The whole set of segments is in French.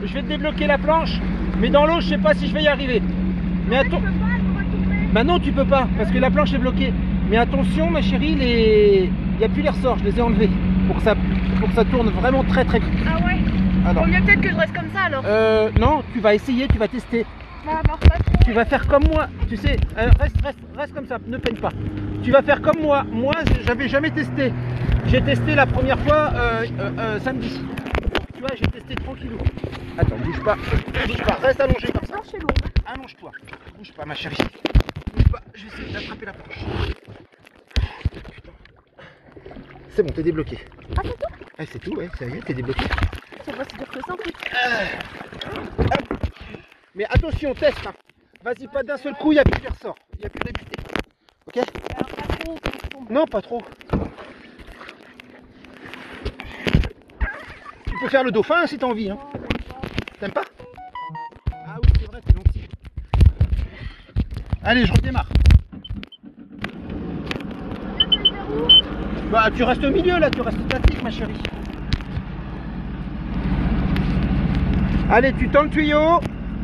je vais te débloquer la planche, mais dans l'eau, je sais pas si je vais y arriver. Mais attends. Bah non, tu peux pas, parce que la planche est bloquée. Mais attention, ma chérie, il n'y a plus les ressorts, je les ai enlevés. Pour que ça tourne vraiment très très vite. Ah ouais. Alors. Vaut mieux peut-être que je reste comme ça alors. Non, tu vas essayer, tu vas tester. Bah, alors, pas trop. Tu vas faire comme moi, tu sais, reste comme ça, ne peine pas. Tu vas faire comme moi. Moi, j'avais jamais testé. J'ai testé la première fois samedi. Donc, tu vois, j'ai testé tranquillou. Attends, bouge pas, reste allongé comme ça. La planche est lourde. Allonge-toi, bouge pas ma chérie. Bouge pas, je vais essayer d'attraper la planche. Putain. C'est bon, t'es débloqué. Ah, c'est tout? C'est tout, ouais, ça y est, t'es débloqué. C'est pas si dur que ça en fait. Mais attention, teste. Hein. Vas-y, pas d'un seul coup, il n'y a plus de ressort. Il n'y a plus de butée. Ok? Alors, pas trop, Non, pas trop. Tu peux faire le dauphin si t'as envie. Hein. T'aimes pas? Ah oui, c'est vrai, t'es gentil. Allez, je redémarre. Bah, tu restes au milieu là, tu restes statique, ma chérie. Allez, tu tends le tuyau.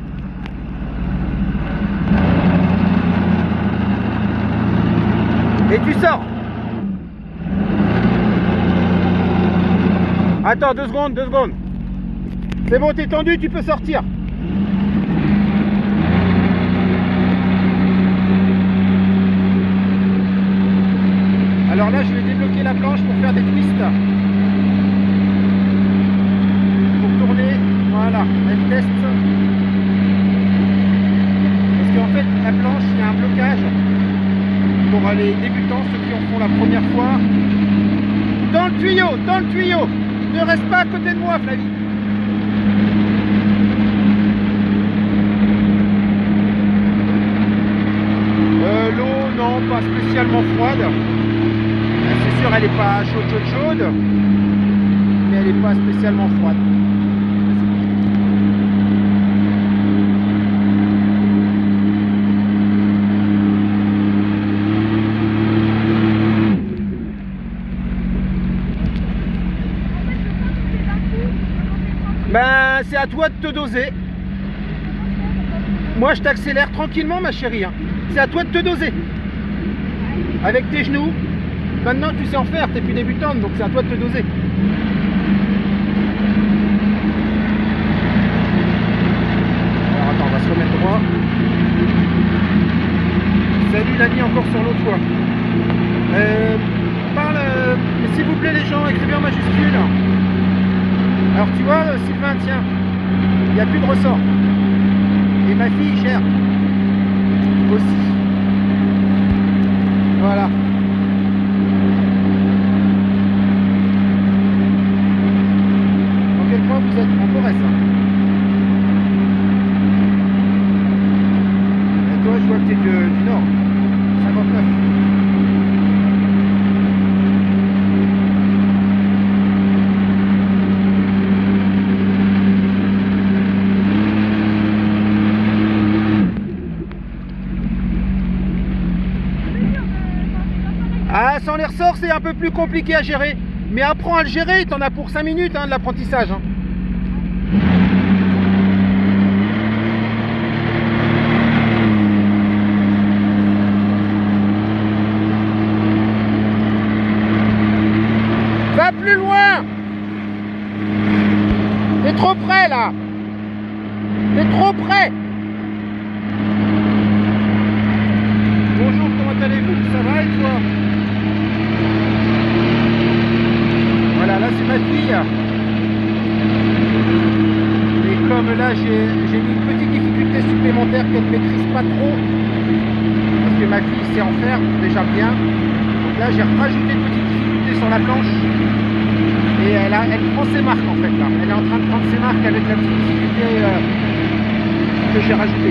Et tu sors. Attends, 2 secondes. C'est bon, t'es tendu, tu peux sortir. Alors là, je vais débloquer la planche pour faire des twists. Pour tourner, voilà, elle teste. Parce qu'en fait, la planche, il y a un blocage. Pour les débutants, ceux qui en font la première fois. Dans le tuyau. Ne reste pas à côté de moi, Flavie. L'eau, non, pas spécialement froide. C'est sûr, elle n'est pas chaude. Mais elle n'est pas spécialement froide. Ben, c'est à toi de te doser. Moi, je t'accélère tranquillement, ma chérie. Hein. C'est à toi de te doser. Avec tes genoux. Maintenant, tu sais en faire. T'es plus débutante, donc c'est à toi de te doser. Alors, attends, on va se remettre droit. Salut, l'ami, encore sur l'autre toit. S'il vous plaît, les gens, écrivez en majuscule. Alors tu vois, Sylvain, tiens, il n'y a plus de ressort. Et ma fille gère aussi. Voilà. Dans quel point vous êtes? En Corrèze. Et toi, je vois que tu es du nord. 59. Ah, sans les ressorts, c'est un peu plus compliqué à gérer. Mais apprends à le gérer, t'en as pour 5 minutes hein, de l'apprentissage. Hein. Va plus loin! T'es trop près là! T'es trop près! Bonjour, comment allez-vous? Ça va et toi? Voilà, là c'est ma fille. Et comme là j'ai mis une petite difficulté supplémentaire qu'elle ne maîtrise pas trop, parce que ma fille sait en faire déjà bien. Donc là j'ai rajouté une petite difficulté sur la planche. Et elle prend ses marques en fait là. Elle est en train de prendre ses marques avec la petite difficulté que j'ai rajoutée.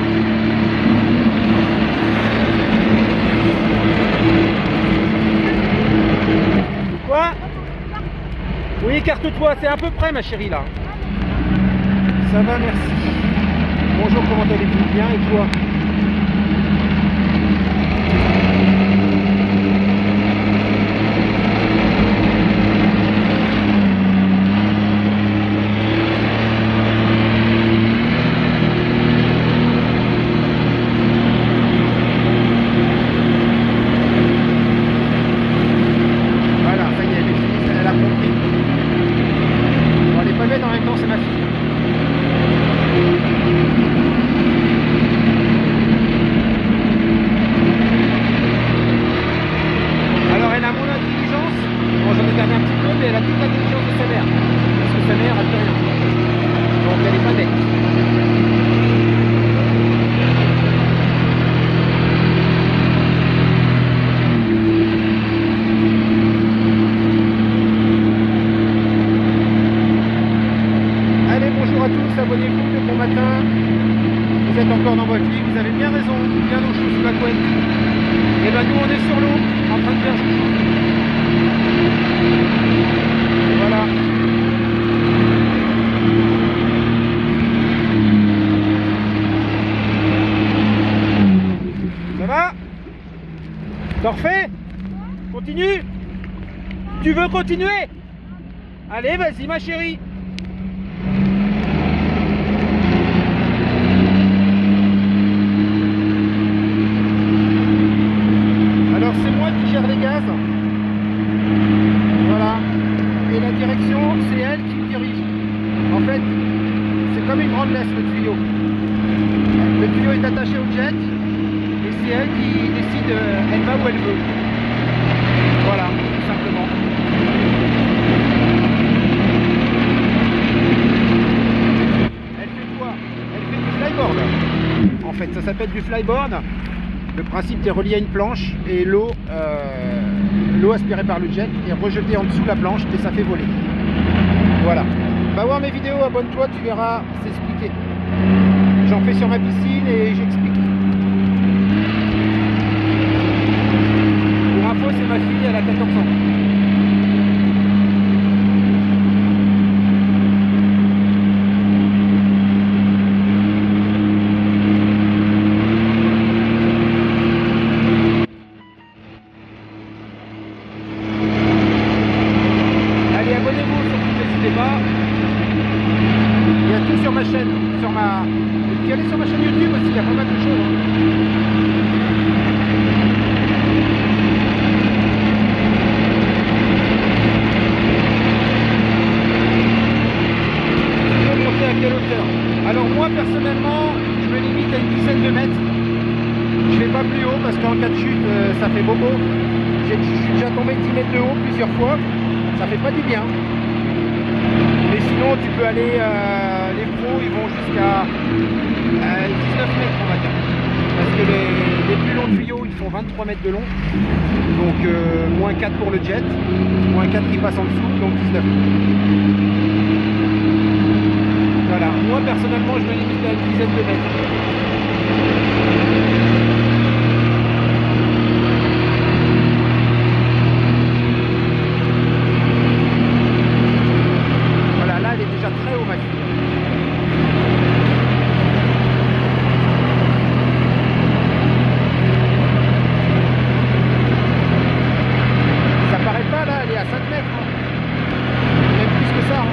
Quoi? Oui, écarte-toi, c'est à peu près ma chérie là. Ça va, merci. Bonjour, comment allez-vous? Bien, et toi? tous, abonnez-vous de bon matin. Vous êtes encore dans votre lit, vous avez bien raison, bien au chaud sous la couette. Et ben nous on est sur l'eau, en train de faire chouchou. Voilà. Ça va? T'en refais? Continue? Tu veux continuer? Allez, vas-y ma chérie. Alors c'est moi qui gère les gaz. Voilà. Et la direction, c'est elle qui me dirige. En fait, c'est comme une grande laisse le tuyau. Le tuyau est attaché au jet et c'est elle qui décide, elle va où elle veut. Voilà, tout simplement. Elle fait quoi? Elle fait du flyboard. En fait, ça s'appelle du flyboard. Le principe, tu es relié à une planche et l'eau aspirée par le jet est rejetée en dessous de la planche et ça fait voler. Voilà. Va voir mes vidéos, abonne-toi, tu verras, c'est expliqué. J'en fais sur ma piscine et j'explique. Pour info, c'est ma fille, elle a 14 ans. Allez, abonnez-vous, surtout n'hésitez pas. Il y a tout sur ma chaîne, Et puis allez sur ma chaîne YouTube aussi, il y a pas mal de choses. Je vais monter à quelle hauteur? Alors moi personnellement, je me limite à une dizaine de mètres. Je vais pas plus haut parce qu'en cas de chute, ça fait beaucoup. Je suis déjà tombé 10 mètres de haut plusieurs fois. Ça fait pas du bien. Mais sinon, tu peux aller, les pros, ils vont jusqu'à 19 mètres, on va dire. Parce que les plus longs tuyaux, ils font 23 mètres de long. Donc, moins 4 pour le jet. Moins 4 qui passe en dessous, donc 19. Voilà. Moi, personnellement, je me limite à une dizaine de mètres. Très haut ma fille. Ça paraît pas là, elle est à 5 mètres. Hein. Même plus que ça. Hein.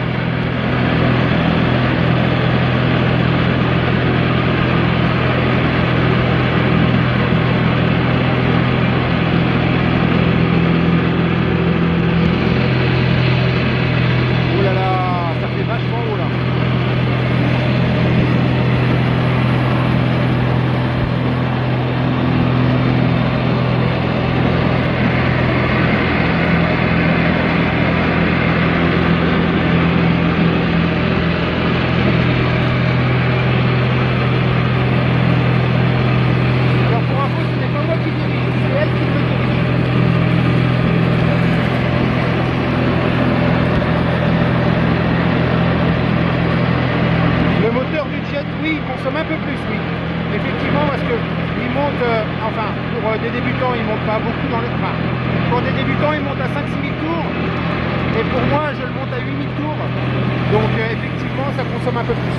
Oui, il consomme un peu plus, oui. Effectivement, parce que il monte, enfin, pour des débutants, il monte pas beaucoup dans le... Enfin, pour des débutants, il monte à 5-6 000 tours. Et pour moi, je le monte à 8 000 tours. Donc, effectivement, ça consomme un peu plus.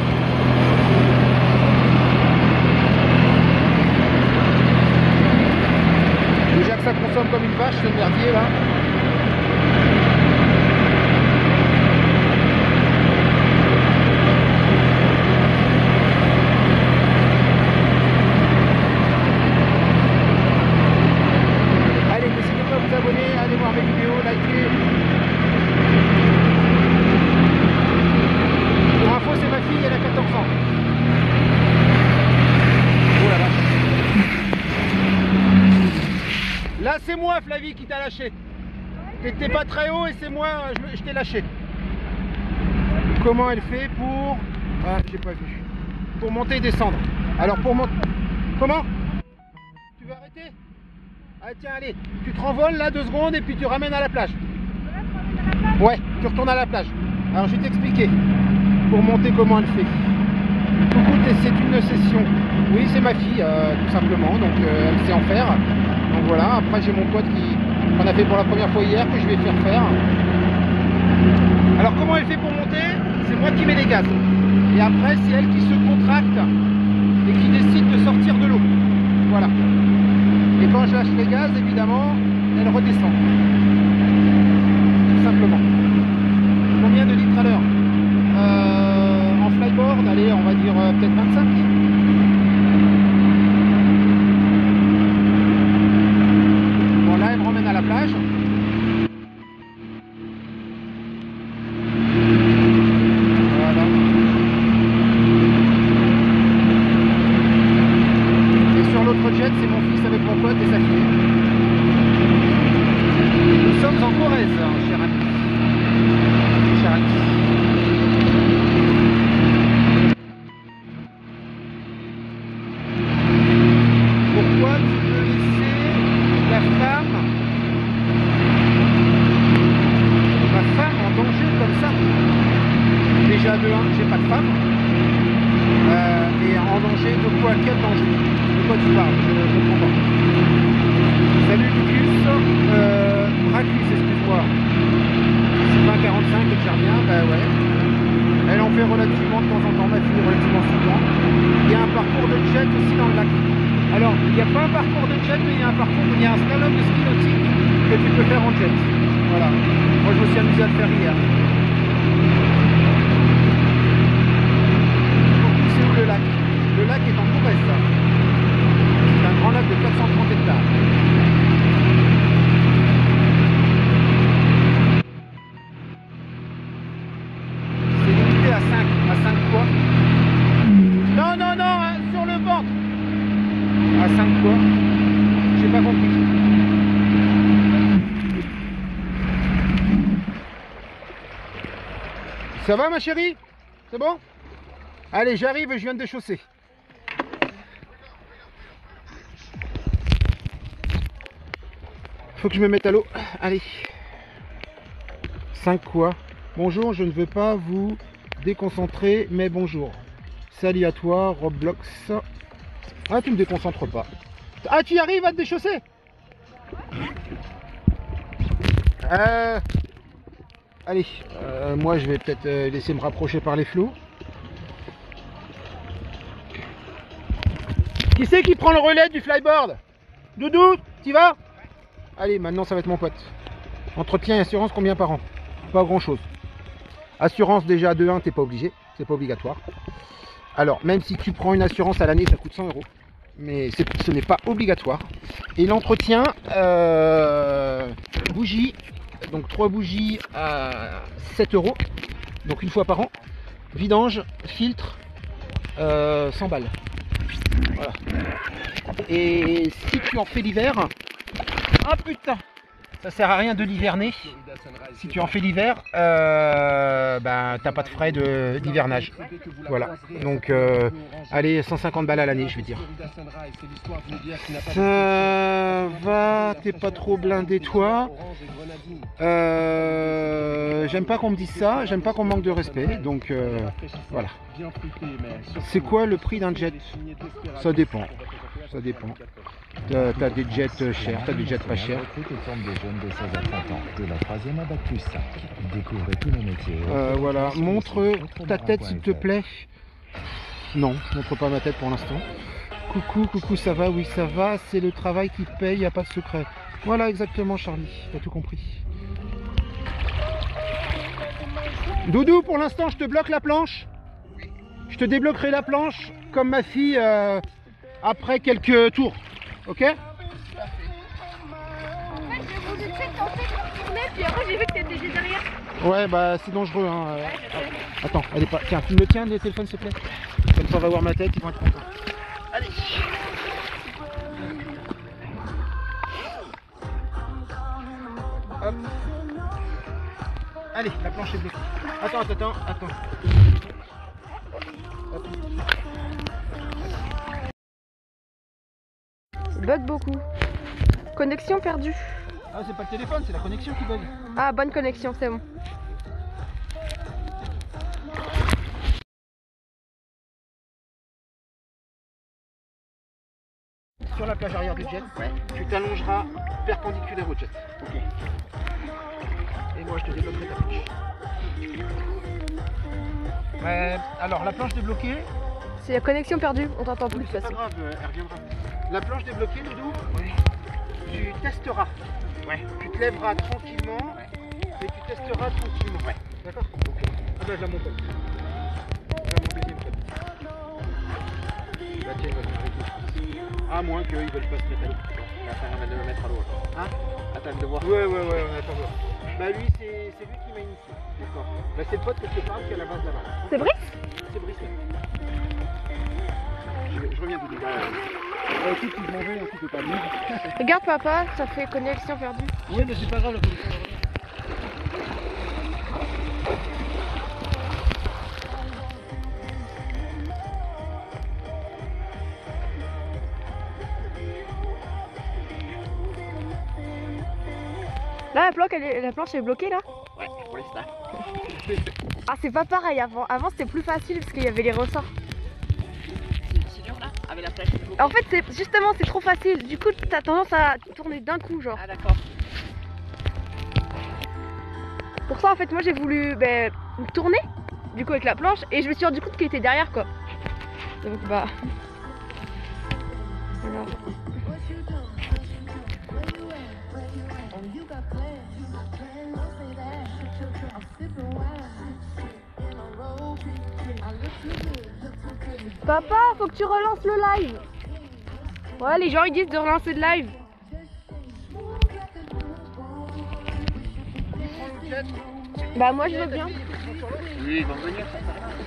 Déjà que ça consomme comme une vache, ce merdier, là. Allez voir mes vidéos, likez. Pour info, c'est ma fille, elle a 14 ans. Oh la vache. Là, c'est moi, Flavie, qui t'a lâché. T'étais pas très haut et c'est moi, je t'ai lâché. Comment elle fait pour... Ah, j'ai pas vu. Pour monter et descendre. Alors, pour monter... Comment? Tu veux arrêter? Ah tiens, allez, tu te renvoles là 2 secondes et puis tu ramènes à la plage. Ouais, tu retournes à la plage. Alors je vais t'expliquer. pour monter comment elle fait. Coucou, c'est une session. Oui, c'est ma fille, tout simplement, donc elle sait en faire. Donc voilà, après j'ai mon pote qui en a fait pour la première fois hier, que je vais faire. Alors comment elle fait pour monter? C'est moi qui mets les gaz. Et après, c'est elle qui se contracte et qui décide de sortir de l'eau. Voilà. Et quand je lâche les gaz, évidemment, elle redescend. Tout simplement. Combien de litres à l'heure? En flyboard, allez, on va dire peut-être 25. Bon, là, elle me ramène à la plage. Voilà. Et sur l'autre jet, c'est mon fils avec mon pote et sa fille. Nous sommes en Corrèze, cher ami. Cher ami. Pourquoi tu veux laisser ma femme en danger comme ça? Déjà de 1, j'ai pas de femme. Et en danger de quoi? Quel danger? De quoi tu parles? Je comprends pas. Salut Lucus, Bracus, excuse-moi. C'est 45 et je reviens, bah ouais. Elle en fait relativement de temps en temps, ma fille relativement souvent. Il y a un parcours de jet aussi dans le lac. Alors, il n'y a pas un parcours de jet, mais il y a un parcours, il y a un slalom de ski nautique que tu peux faire en jet. Voilà. Moi, je me suis amusé à le faire hier. C'est où le lac? Le lac est en Corrèze, ça. C'est un grand lac de 430 hectares. C'est limité à 5. À 5 quoi? Non, non, non, hein, sur le ventre. À 5 quoi? J'ai pas compris. Ça va ma chérie? C'est bon? Allez, j'arrive, je viens de déchausser. Faut que je me mette à l'eau. Allez. 5 quoi? Bonjour, je ne veux pas vous déconcentrer, mais bonjour. Salut à toi, Roblox. Ah, tu me déconcentres pas. Ah, tu y arrives à te déchausser? Allez, moi je vais peut-être laisser me rapprocher par les flots. Qui c'est qui prend le relais du flyboard? Doudou, t'y vas? Allez, maintenant ça va être mon pote. Entretien et assurance, combien par an? Pas grand chose. Assurance déjà de 1, t'es pas obligé, c'est pas obligatoire. Alors, même si tu prends une assurance à l'année, ça coûte 100 €. Mais ce n'est pas obligatoire. Et l'entretien, bougies, donc 3 bougies à 7 €, donc une fois par an. Vidange, filtre, 100 balles. Voilà. Et si tu en fais l'hiver, ah putain, ça sert à rien de l'hiverner. Si tu en fais l'hiver, ben t'as pas de frais d'hivernage. Voilà. Donc allez, 150 balles à l'année, je vais dire. Ça va, t'es pas trop blindé toi. J'aime pas qu'on me dise ça, j'aime pas qu'on manque de respect, donc voilà. C'est quoi le prix d'un jet? Ça dépend. Ça dépend. T'as des jets chers, t'as des jets pas chers. Voilà, montre ta tête s'il te plaît. Non, montre pas ma tête pour l'instant. Coucou, coucou, ça va? Oui, ça va, c'est le travail qui paye, y a pas de secret. Voilà, exactement Charlie, t'as tout compris. Doudou, pour l'instant, je te bloque la planche. Je te débloquerai la planche, comme ma fille, après quelques tours. Ok? En fait, je voulais tenter de tourner, puis après j'ai vu que t'étais déjà derrière. Ouais, bah c'est dangereux. Hein. Attends, elle est pas. Tiens, tu me le tiens, le téléphone s'il te plaît. Comme ça, on va voir ma tête, ils vont être contents. Allez. Hop. Allez, la planche est bloquée. Attends. Hop. Bug beaucoup. Connexion perdue. Ah, c'est pas le téléphone, c'est la connexion qui bug. Ah, bonne connexion, c'est bon. sur la plage arrière du jet. Tu t'allongeras perpendiculaire au jet. Ok. Et moi, je te débloquerai ta planche. Alors, la planche débloquée, C'est la connexion perdue, on t'entend plus de toute c'est pas façon. grave, elle reviendra. La planche débloquée, Doudou, tu testeras. Ouais. Tu te lèveras tranquillement et tu testeras tranquillement. Ouais. D'accord? Ok. Ah ben, je la monte. Je la monte deuxième fois. La tienne va se arrêter. À moins qu'ils veulent pas se mettre à l'eau. Attends, on va le mettre à l'eau. Hein? Attends de voir. Ouais, on attend voir. Bah lui, c'est lui qui m'a initié. D'accord. Bah c'est le pote que je te parle qui est à la base là-bas. C'est vrai? C'est Brice. Je reviens tout de suite. Écoute, tu mangeais, tu peux pas venir. Regarde papa, ça fait connexion perdue. Oui, mais c'est pas grave, la connexion. Là la planche est bloquée là. Ouais, pour l'instant. Ah c'est pas pareil avant. Avant c'était plus facile parce qu'il y avait les ressorts. C'est dur là, avec la plage. En fait c'est trop facile. Du coup t'as tendance à tourner d'un coup genre. Ah d'accord. Pour ça en fait moi j'ai voulu tourner du coup avec la planche et je me suis rendu compte qu'il était derrière quoi. Donc bah. Voilà. Papa, faut que tu relances le live. Ouais, les gens ils disent de relancer le live. Bah moi je veux bien. Oui, ils vont venir, ça sert à rien.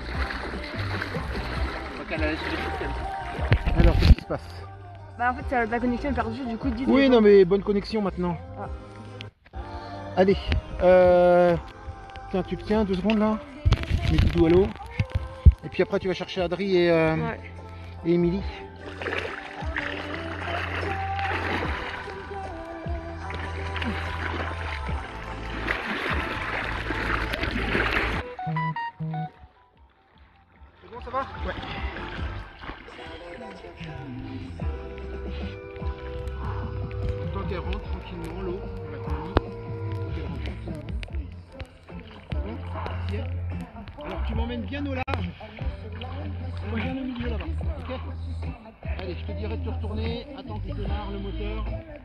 Faut qu'elle allait sur les systèmes. Alors, qu'est-ce qui se passe? Bah en fait la connexion est perdue, du coup ils disent. Oui, non, mais bonne connexion maintenant. Ah. Allez, tiens, tu te tiens 2 secondes là. Mets Doudou à l'eau. Et puis après, tu vas chercher Adri et Émilie. C'est bon, ça va? Ouais. Tant qu'elle rentre tranquillement, l'eau, on l'a connu. Tant qu'elle rentre tranquillement. Bon, tiens. Alors tu m'emmènes bien au large. Moi je viens au milieu là-bas. Ok? Allez, je te dirai de te retourner. Attends qu'il démarre le moteur.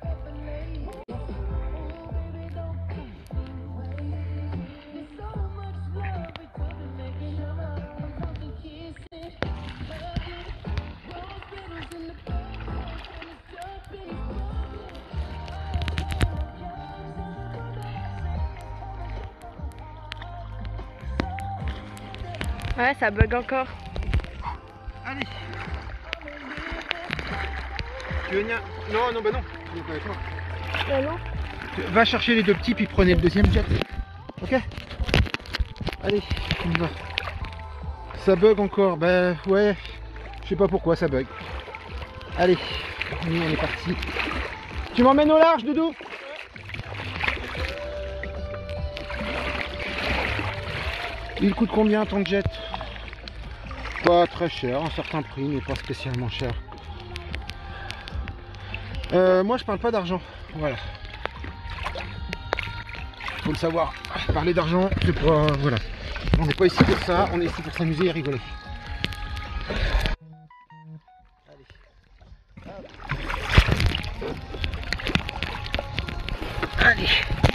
Ouais, ça bug encore. Allez. Tu veux venir? Non, non, bah non. On est pas avec moi. Bah non. Va chercher les 2 petits puis prenez le deuxième jet. Ok? Allez, on y va. Ça bug encore. Bah ouais. Je sais pas pourquoi ça bug. Allez, nous on est parti. Tu m'emmènes au large, Doudou? Il coûte combien ton jet? Pas très cher, un certain prix, mais pas spécialement cher. Moi je parle pas d'argent, voilà. Faut le savoir, parler d'argent, c'est pas... voilà. On n'est pas ici pour ça, on est ici pour s'amuser et rigoler. Allez.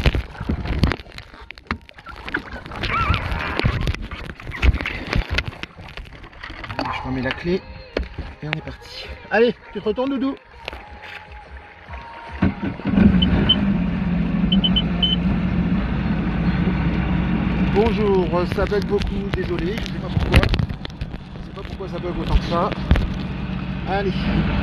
Je remets la clé et on est parti. Allez, tu te retournes, Doudou. Bonjour, ça bug beaucoup, désolé, je sais pas pourquoi. Je sais pas pourquoi ça bug autant que ça. Allez.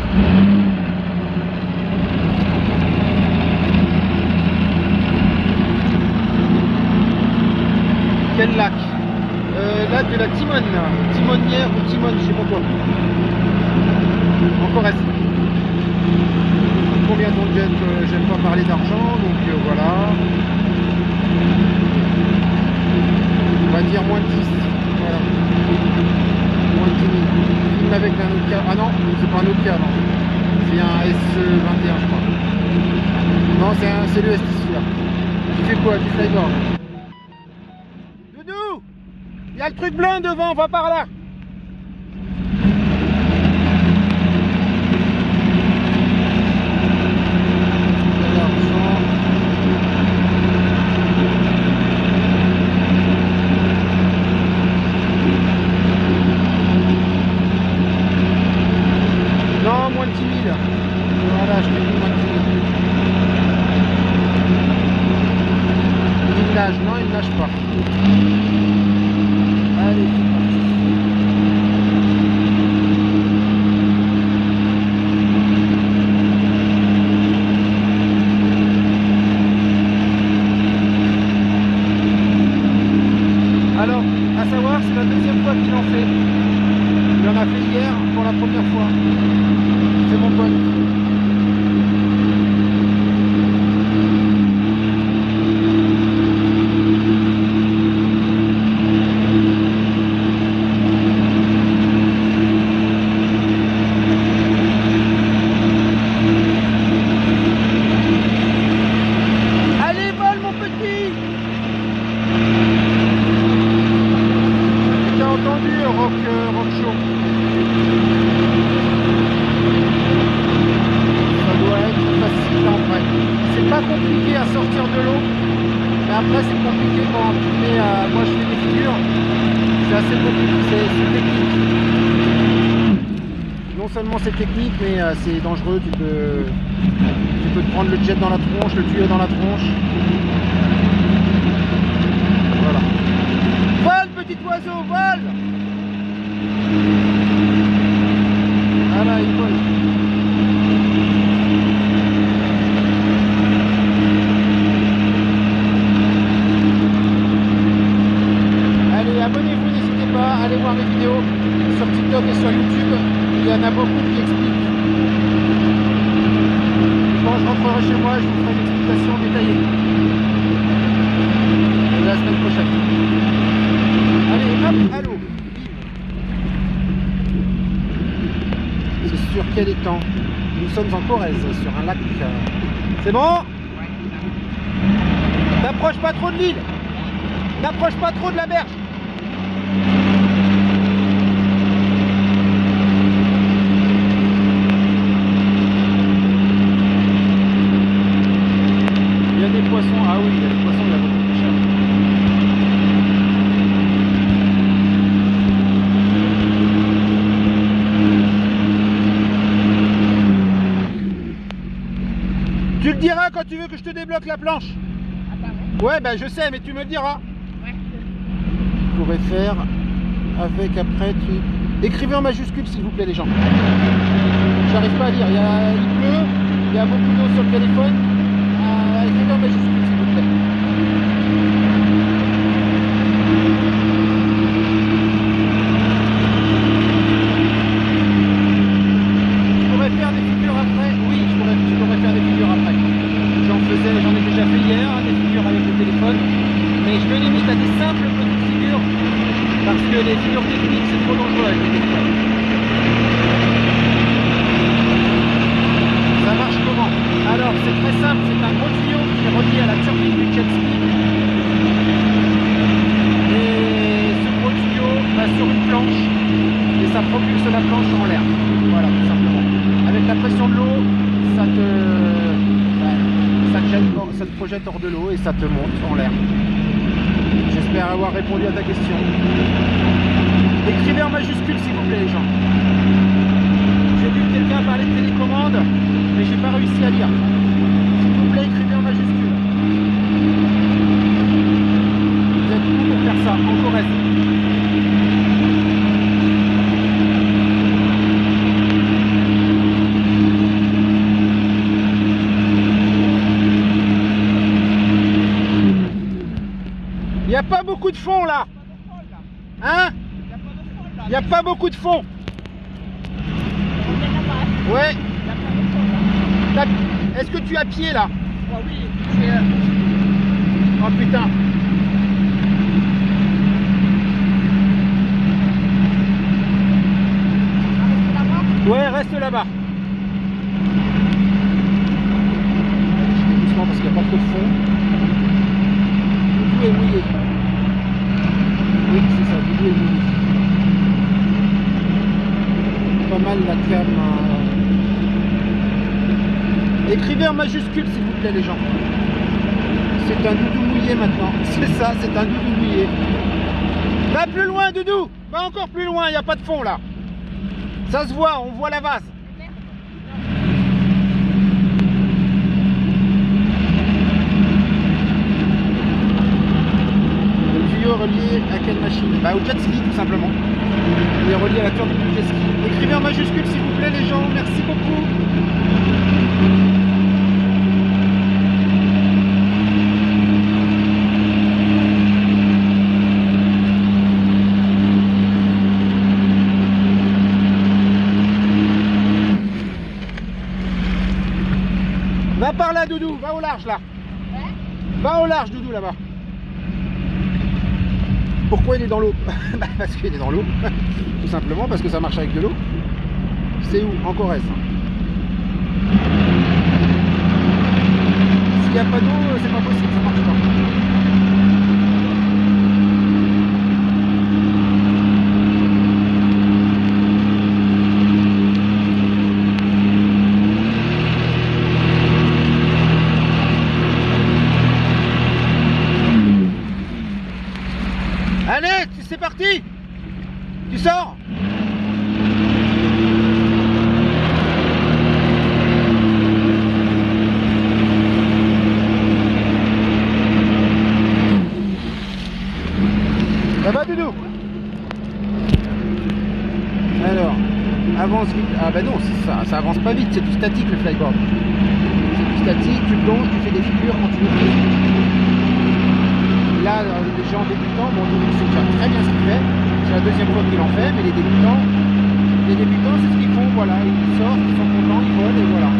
Quel lac? Lac de la Timone, Timonière ou Timone, je sais pas quoi. En Corrèze. Combien ton jet? J'aime pas parler d'argent, donc voilà. On va dire moins de 10. Voilà. Moins de 10 000. Filme avec un Nokia. Ah non, c'est pas un Nokia, non. C'est y a un SE21 je crois. Non, c'est le ST celui-là. Tu fais quoi? Du flyboard. Doudou, il y a le truc blanc devant, va par là. Non, moins de 10 000. Voilà, je te dis moins de 10 000. Il nage, non, il nage pas. Allez, c'est parti. Alors, à savoir, c'est la deuxième fois qu'il en fait. Il en a fait hier pour la première fois. C'est mon pote. Allez, vole mon petit! T'as entendu rock show? C'est pas compliqué à sortir de l'eau, mais après c'est compliqué quand tu fais, moi je fais des figures, c'est assez compliqué, c'est technique. Non seulement c'est technique, mais c'est dangereux, tu peux te prendre le jet dans la tronche, le tuyau dans la tronche. Voilà. Vole petit oiseau, vole! Voilà, il vole. Abonnez-vous, n'hésitez pas, allez voir mes vidéos sur TikTok et sur YouTube, il y en a beaucoup qui expliquent. Quand je rentrerai chez moi, je vous ferai une explication détaillée. La semaine prochaine. Allez, hop, à l'eau. C'est sur quel étang? Nous sommes en Corrèze, sur un lac. C'est bon? N'approche pas trop de l'île. N'approche pas trop de la berge. Il y a des poissons, ah oui, il y a des poissons, il y a beaucoup de pêcheurs. Tu le diras quand tu veux que je te débloque la planche. Ouais, ben je sais, mais tu me le diras. Je pourrais faire avec après tu... Écrivez en majuscule s'il vous plaît les gens. J'arrive pas à lire, il pleut, il y a beaucoup d'eau sur le téléphone. Écrivez en majuscule s'il vous plaît. Je pourrais faire des figures après. Oui, je pourrais faire des figures après. J'en ai déjà fait hier, des figures avec le téléphone. Mais je me limite à des simples petites figures parce que les figures techniques c'est trop dangereux avec les téléphones. Ça marche comment? Alors c'est très simple, c'est un gros tuyau qui est relié à la turbine du jet ski. Et ce gros tuyau va sur une planche et ça propulse la planche en l'air. Voilà, tout simplement. Avec la pression de l'eau, ça te projette hors de l'eau et ça te monte en l'air. J'espère avoir répondu à ta question. Écrivez en majuscule s'il vous plaît les gens. J'ai vu quelqu'un parler de télécommande, mais j'ai pas réussi à lire. S'il vous plaît, écrivez en majuscule. Vous êtes où pour faire ça? En Corrèze. Il n'y a pas beaucoup de fond là. Hein? Il n'y a pas beaucoup de fond. Ouais. Est-ce que tu as pied là? Oh oui, oh putain. Ouais, reste là-bas. pas mal la cam. Écrivez en majuscule s'il vous plaît les gens. C'est un doudou mouillé maintenant. C'est ça, c'est un doudou mouillé. Va plus loin Doudou. Va encore plus loin, il n'y a pas de fond là. Ça se voit, on voit la vase. Le tuyau est relié à quelle machine? Bah au jet ski tout simplement. Il est relié à la turbine du jet ski. Écrivez en majuscule s'il vous plaît les gens, merci beaucoup. Va par là Doudou, va au large là. Va au large Doudou là-bas. Pourquoi il est dans l'eau? Parce qu'il est dans l'eau. Tout simplement parce que ça marche avec de l'eau. C'est où? En Corrèze. S'il n'y a pas d'eau, c'est pas possible, ça marche pas. Allez, c'est parti. Tu sors. Ça va Doudou? Alors, avance vite. Ah bah non, ça avance pas vite, c'est du statique le flyboard. C'est du statique, tu plonges, tu fais des figures quand tu veux. Là, les gens débutants, bon, Doudou sait déjà très bien ce qu'il fait. C'est la deuxième fois qu'il en fait, mais les débutants, c'est ce qu'ils font, voilà. Ils sortent, ils sont contents, ils volent et voilà.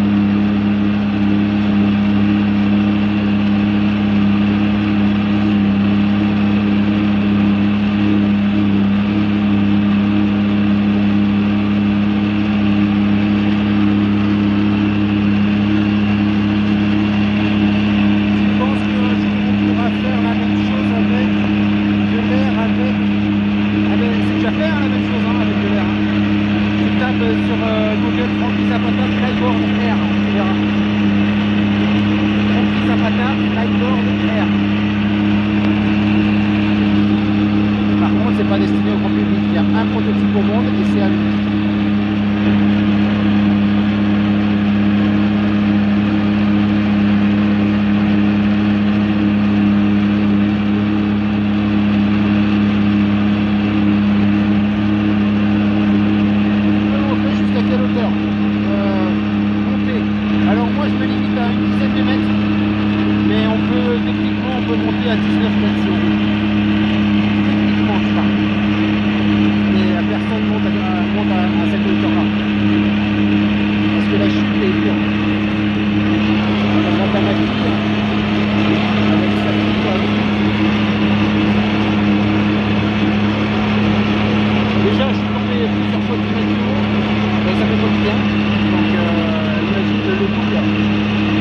Par contre, c'est pas destiné au grand public. Il y a un prototype au monde et c'est à lui. À 19 mètres si on veut. Techniquement, je parle. Mais personne monte à cette hauteur-là. Parce que la chute est dure. On monte à ma vie. Avec sa petite. Déjà, je suis tombé plusieurs fois du mètre de haut. Mais ça fait pas du bien. Donc, imagine le double.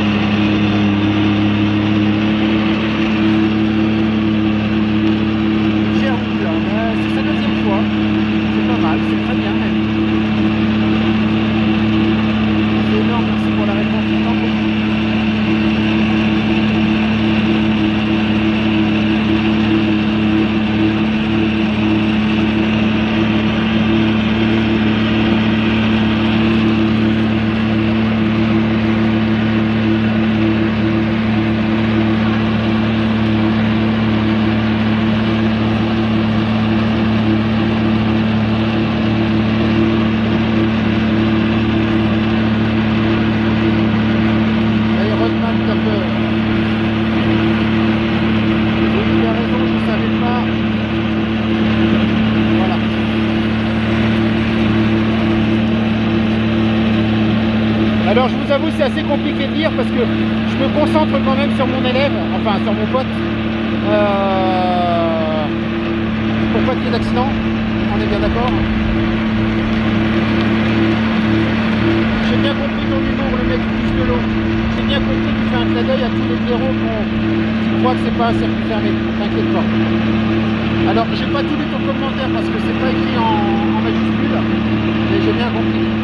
Alors je vous avoue c'est assez compliqué de lire parce que je me concentre quand même sur mon élève, enfin sur mon pote, pour pas qu'il y ait d'accident, on est bien d'accord. J'ai bien compris ton humour, le mec qui touche de l'eau. J'ai bien compris que tu fais un clin d'œil à tous les blaireaux qui croient que c'est pas un circuit fermé, t'inquiète pas. Alors j'ai pas tout lu ton commentaire parce que c'est pas écrit en majuscule, mais j'ai bien compris.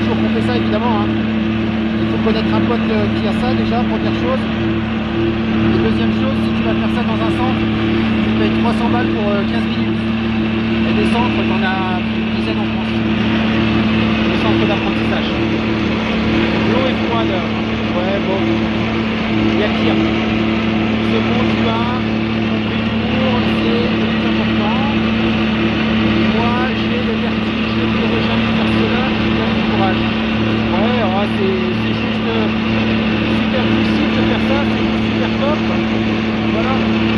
les jours qu'on fait ça évidemment. Hein. Il faut connaître un pote qui a ça déjà, première chose. Et deuxième chose, si tu vas faire ça dans un centre, tu payes 300 balles pour 15 minutes. Et des centres, t'en as une dizaine en France. Des centres d'apprentissage. L'eau est froide. Ouais, bon. Il y a pire. Ce bon tu as, compris l'humour, c'est le plus important. Moi, j'ai le vertige, je ne pourrais jamais faire cela, je donne du courage. Ouais, c'est juste super difficile de faire ça, c'est juste super top. Voilà.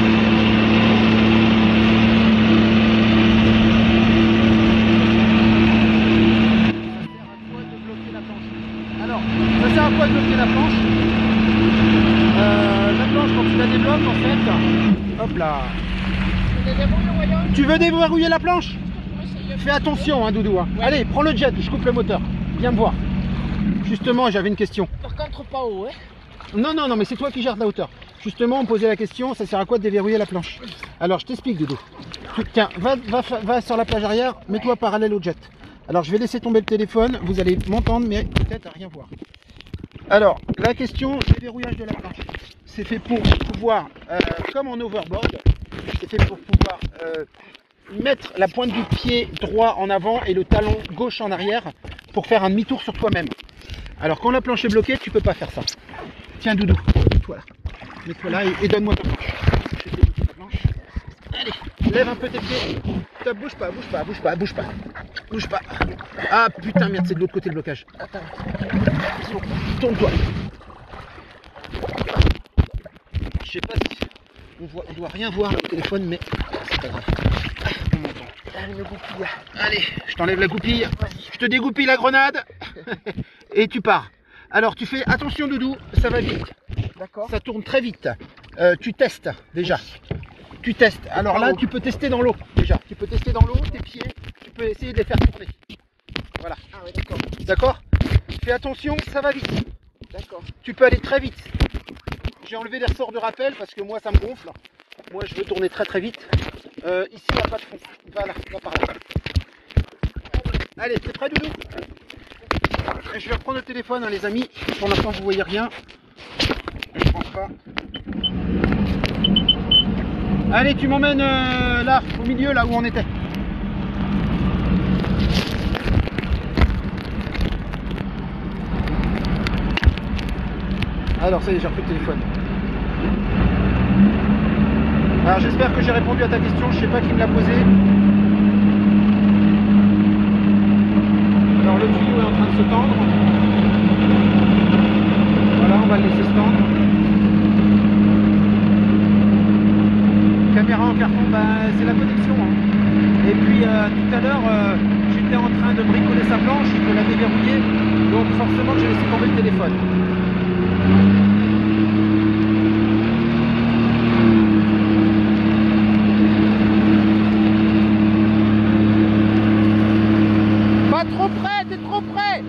Ça sert à quoi de bloquer la planche? La planche, quand tu la débloques, en fait, hop là. Tu veux déverrouiller la planche? Fais attention, hein, Doudou. Hein. Ouais. Allez, prends le jet, je coupe le moteur. Viens me voir. Justement, j'avais une question. Par contre, pas haut, hein? Non, non, non, mais c'est toi qui gères la hauteur. Justement, on me posait la question, ça sert à quoi de déverrouiller la planche? Alors, je t'explique, Doudou. Tiens, va sur la plage arrière, mets-toi parallèle au jet. Alors, je vais laisser tomber le téléphone, vous allez m'entendre, mais peut-être à rien voir. Alors, la question, déverrouillage de la planche. C'est fait pour pouvoir, comme en overboard, c'est fait pour pouvoir mettre la pointe du pied droit en avant et le talon gauche en arrière pour faire un demi-tour sur toi-même. Alors, quand la planche est bloquée, tu peux pas faire ça. Tiens, Doudou, mets-toi là. Mets-toi là et donne-moi ta planche. Je vais débloquer ta planche. Allez, lève un peu tes pieds. Stop, bouge pas, bouge pas, bouge pas, bouge pas. Bouge pas. Ah putain, merde, c'est de l'autre côté le blocage. Attends. Tourne-toi. Je sais pas si on doit rien voir au téléphone, mais c'est pas grave. On m'entend. Allez, je t'enlève la goupille. Je te dégoupille la grenade. Et tu pars. Alors tu fais attention, Doudou, ça va vite. D'accord. Ça tourne très vite. Tu testes déjà. Tu testes. Alors là, tu peux tester dans l'eau déjà. Tu peux tester dans l'eau tes pieds. Tu peux essayer de les faire tourner. Voilà. Ah ouais, d'accord. D'accord. Fais attention, ça va vite. D'accord. Tu peux aller très vite. J'ai enlevé les ressorts de rappel parce que moi ça me gonfle. Moi je veux tourner très très vite. Ici il n'y a pas de fond. Va là, va par là. Allez, t'es prêt, Doudou? Je vais reprendre le téléphone, hein, les amis. Pour l'instant vous voyez rien. Je pense pas. Allez, tu m'emmènes là, au milieu, là où on était. Alors ça y est, j'ai repris le téléphone. Alors j'espère que j'ai répondu à ta question, je sais pas qui me l'a posé. Alors le tuyau est en train de se tendre. Voilà, on va le laisser se tendre. Caméra en carton, ben, c'est la connexion. Hein. Et puis tout à l'heure, j'étais en train de bricoler sa planche, de la déverrouiller, donc forcément j'ai laissé tomber le téléphone. Pas trop près, t'es trop près.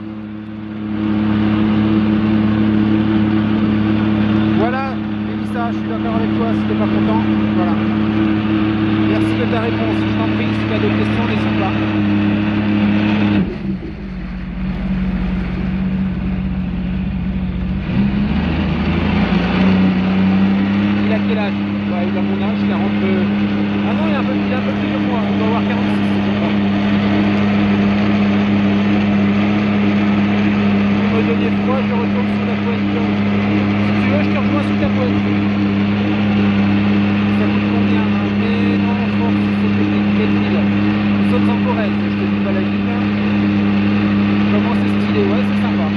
Voilà, Mélissa, je suis d'accord avec toi, si t'es pas content, voilà. Merci de ta réponse, je t'en prie, si tu as d'autres questions, n'hésite pas. Il a quel âge? Ouais, il a mon âge, 42. Ah non, il a un peu plus de moi, il doit avoir 46, je crois. Il m'a donné froid, je retourne sous la pointe. Si tu veux, je te rejoins sous ta pointe. Ça coûte combien? Mais non, force, c'est technique. Quelle ville? Nous sommes en Corrèze, je te dis pas la ville. Comment c'est stylé? Ouais, c'est sympa.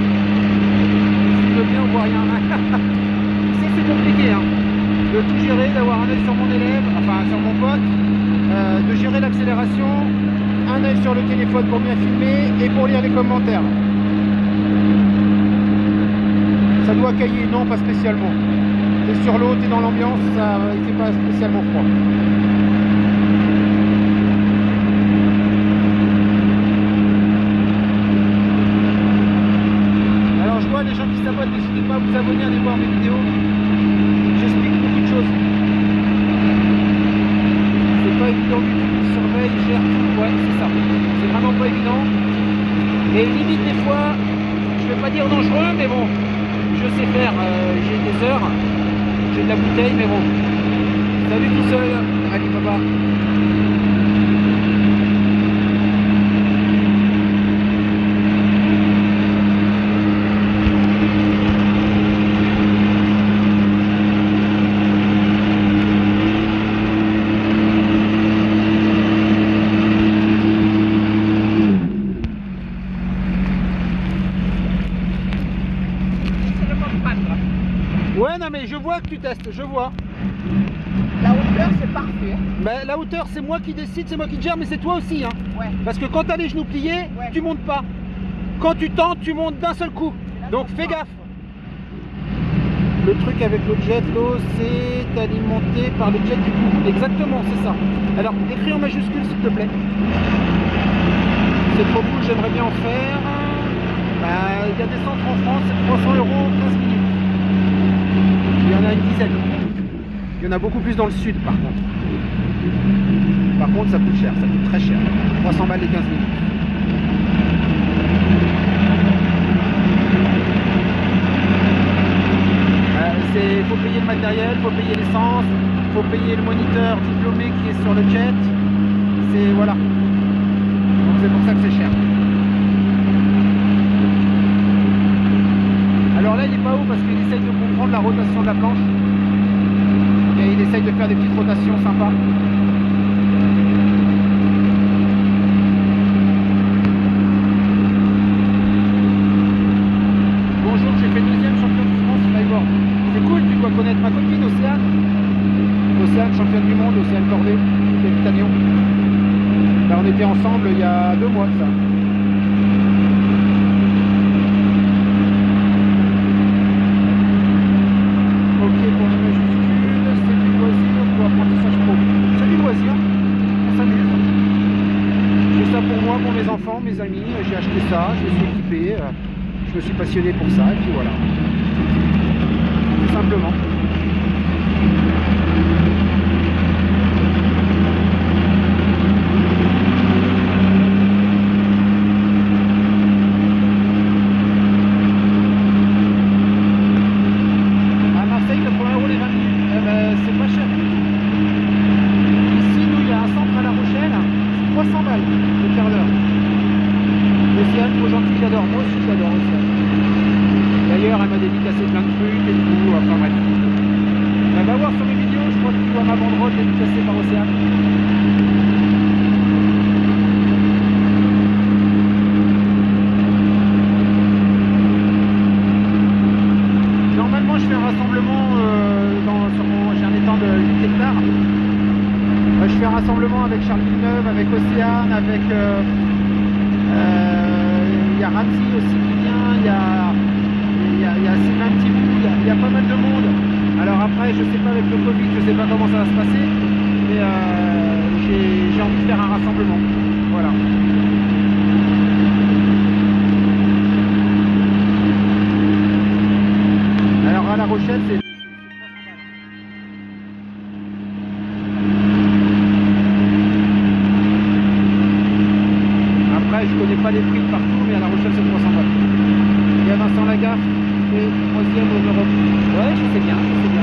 Tu peux bien, on voit rien. Ici, c'est compliqué, hein. De tout gérer, d'avoir un œil sur mon élève, enfin sur mon pote, de gérer l'accélération, un œil sur le téléphone pour bien filmer et pour lire les commentaires. Ça doit cailler? Non, pas spécialement. T'es sur l'eau, t'es dans l'ambiance, ça il fait pas spécialement froid. Alors je vois les gens qui s'abonnent, n'hésitez pas à vous abonner, à aller voir mes vidéos. J'explique beaucoup de choses. C'est pas évident du tout, surveille, gère tout, ouais c'est ça. C'est vraiment pas évident. Et limite des fois, je vais pas dire dangereux, mais bon, je sais faire. J'ai des heures, j'ai de la bouteille, mais bon. Salut tout seul, Ali Baba. Ouais, non mais je vois que tu testes, je vois. La hauteur, c'est parfait. Ben, la hauteur, c'est moi qui décide, c'est moi qui te gère, mais c'est toi aussi. Hein. Ouais. Parce que quand tu as les genoux pliés, Ouais. tu montes pas. Quand tu tentes, tu montes d'un seul coup. Donc fais gaffe. Le truc avec le jet, l'eau, c'est alimenté par le jet du coup. Exactement, c'est ça. Alors, écris en majuscule, s'il te plaît. C'est trop cool, j'aimerais bien en faire. Bah, il y a des centres en France, c'est 300 €, 15 minutes. Il y en a une dizaine. Il y en a beaucoup plus dans le sud, par contre. Par contre, ça coûte cher, ça coûte très cher. 300 balles les 15 minutes. Il faut payer le matériel, il faut payer l'essence, il faut payer le moniteur diplômé qui est sur le jet. C'est voilà. Donc c'est pour ça que c'est cher. Alors là il est pas haut parce qu'il essaye de comprendre la rotation de la planche. Et il essaye de faire des petites rotations sympas. Bonjour, j'ai fait deuxième champion de France Flyboard. C'est cool, tu dois connaître ma copine Océane. Océane, championne du monde, Océane Cordet, qui habite à Lyon. Là, on était ensemble il y a 2 mois de ça. Ok pour les majuscules, c'est du loisir ou apprentissage pro? C'est du loisir, on s'amuse. J'ai ça pour moi, pour mes enfants, mes amis, j'ai acheté ça, je me suis équipé, je me suis passionné pour ça et puis voilà. Tout simplement. À Marseille, 80 € les 20 minutes. Eh ben, c'est pas cher du tout. Ici, nous, il y a un centre à La Rochelle, c'est 300 balles le quart d'heure. Océane, trop gentil, j'adore. Moi aussi, j'adore Océane. D'ailleurs, elle m'a dédicacé plein de trucs et tout, enfin bref. Ben, va voir sur mes vidéos, je crois que tu vois ma banderole dédicacée par Océane. Normalement, je fais un rassemblement sur j'ai un étang de 8 hectares. Je fais un rassemblement avec Charles Villeneuve, avec Océane, avec... il y a Ramsey aussi qui vient, il y a Sylvain Thibou, il y a pas mal de monde. Alors après, je sais pas avec le Covid, je sais pas comment ça va se passer, mais j'ai envie de faire un rassemblement. Voilà. Alors à La Rochelle, c'est 300 balles. Après, je connais pas les prix de partout, mais à La Rochelle, c'est 300 balles. Il y a Vincent Lagaffe, qui est 3e en Europe. Ouais, je sais bien, je sais bien.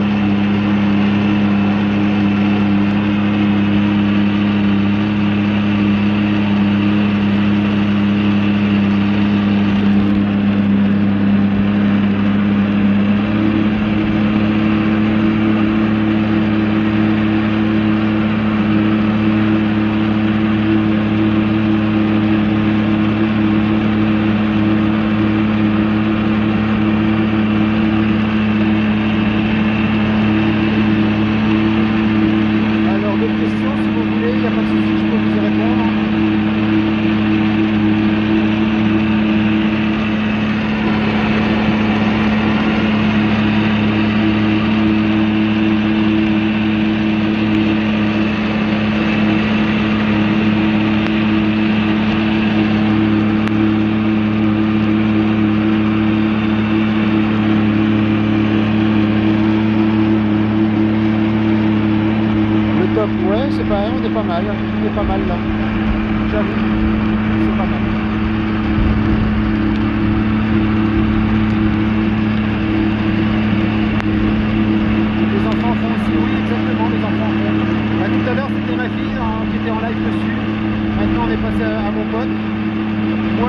Ouais, c'est pas, on est pas mal là, j'avoue, c'est pas mal.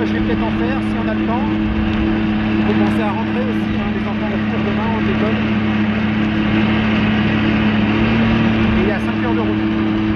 je vais peut-être en faire si on a le temps. Il faut penser à rentrer aussi, hein, les enfants retrouvent demain en école. Et il y a 5 heures de route.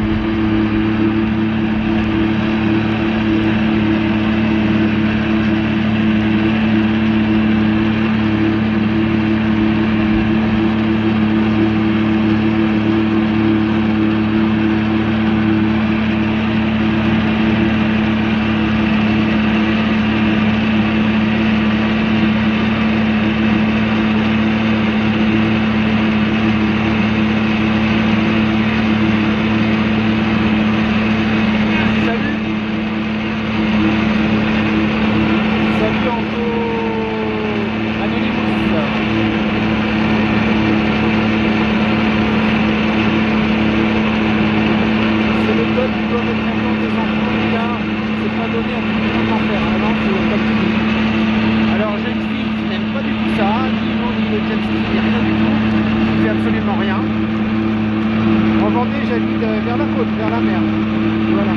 J'habite vers la côte, vers la mer. Voilà.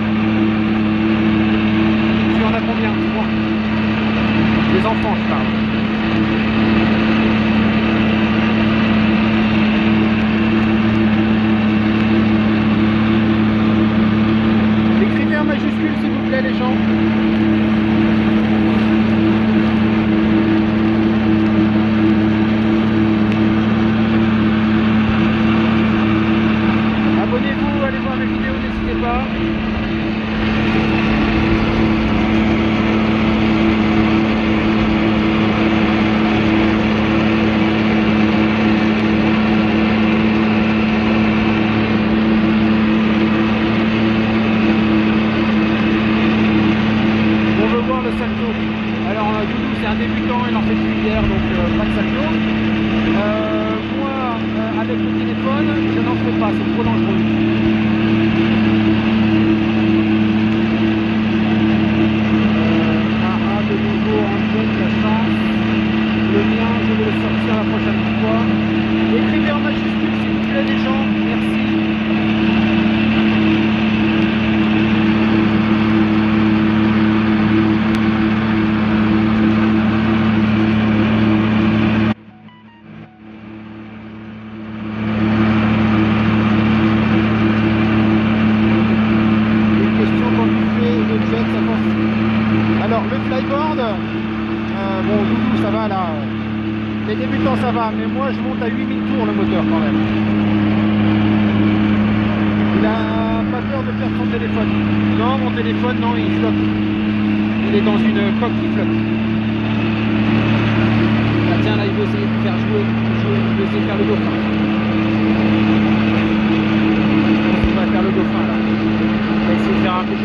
Tu en as combien? 3. Les enfants, je parle. Écrivez en majuscule, s'il vous plaît, les gens. Abonnez-vous, allez voir mes vidéos, n'hésitez pas. On veut voir le salto. Alors Doudou c'est un débutant, il en fait plus hier, donc pas de salto. Moi, avec le téléphone, je n'en ferai pas, c'est trop dangereux. De nouveau en jaune, la chance. Le mien, je vais le sortir la prochaine fois. Écrivez en majuscule s'il vous plaît les gens, merci. Une question quand tu fais le jet, ça pense. Alors le flyboard, bon Doudou ça va là, les débutants ça va, mais moi je monte à 8000 tours le moteur quand même. Il a pas peur de perdre son téléphone. Non, mon téléphone non, il flotte. Il est dans une coque qui flotte. Ah, tiens là il veut essayer de faire jouer, il veut essayer de faire le dauphin. Il va faire le dauphin là. Il va essayer de faire un peu de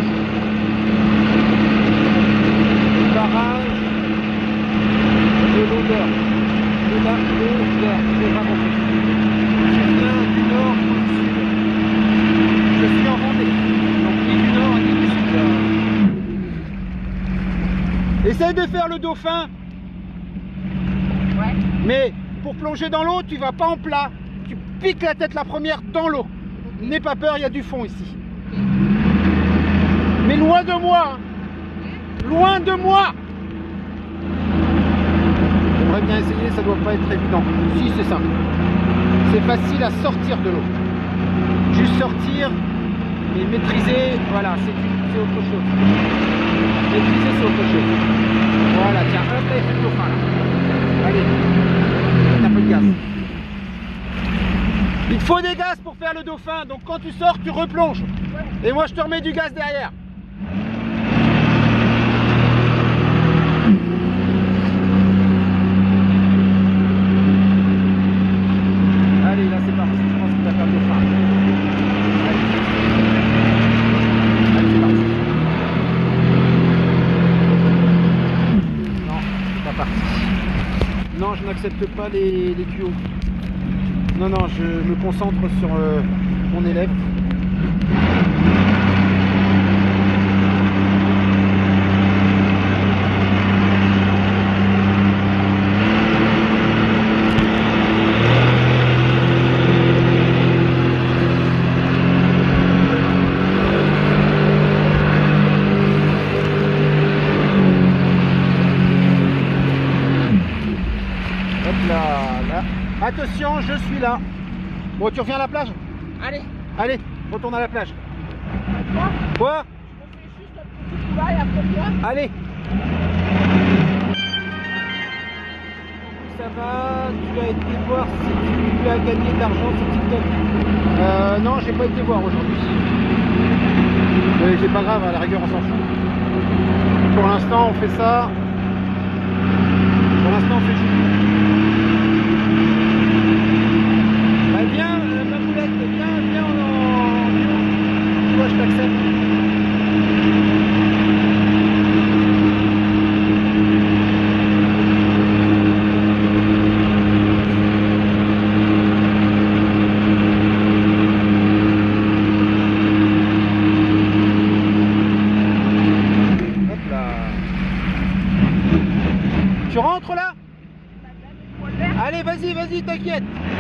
barrage de l'odeur. De la odeur, j'ai pas compris. Je viens du nord ou du sud. Je suis en Vendée. Donc ni du nord ni du sud. Essaye de faire le dauphin. Ouais. Mais pour plonger dans l'eau, tu vas pas en plat. Tu piques la tête la première dans l'eau. N'aie pas peur, il y a du fond ici. Mais loin de moi. Hein. Loin de moi. J'aimerais bien essayer, ça doit pas être évident. Si, c'est ça. C'est facile à sortir de l'eau. Juste sortir, mais maîtriser, voilà, c'est autre chose. Maîtriser, c'est autre chose. Voilà, tiens, hop, là, fais le dauphin, là. Allez, un peu de gaz. Il te faut des gaz pour faire le dauphin, donc quand tu sors, tu replonges. Et moi, je te remets du gaz derrière. Allez, là c'est parti, je pense qu'il va faire le dauphin. Allez, c'est parti. Non, c'est pas parti. Non, je n'accepte pas les tuyaux. Non, non, je me concentre sur mon élève. Attention, je suis là. Bon, tu reviens à la plage? Allez. Allez, retourne à la plage. Toi, Quoi? je me fais juste un petit coup et après toi. Allez. Ça va, tu as été voir si tu as gagné de l'argent sur TikTok? Non, j'ai pas été voir aujourd'hui. Mais c'est pas grave, à la rigueur on s'en fout. Pour l'instant on fait ça. Pour l'instant on fait chouchou. Bah viens, ma poulette, viens en duo. Toi je t'accepte. Tu rentres là? Allez, vas-y, t'inquiète.